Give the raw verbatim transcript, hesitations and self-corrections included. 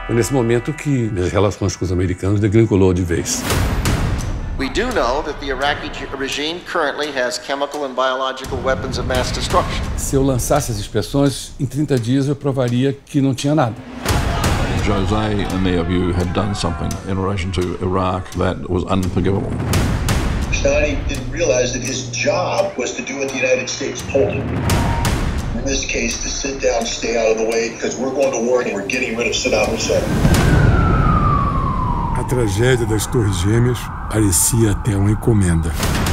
Foi nesse momento que minhas relações com os americanos degringolou de vez. We do know that the Iraqi regime currently has chemical and biological weapons of mass destruction. Se eu lançasse as inspeções, em trinta dias eu provaria que não tinha nada. José and many of you had done something in relation to Iraq that was unforgivable. Stein didn't realize that his job was to do what the United States told him. In this case, to sit down, stay out of the way, because we're going to war and we're getting rid of Saddam Hussein. A tragédia das Torres Gêmeas parecia até uma encomenda.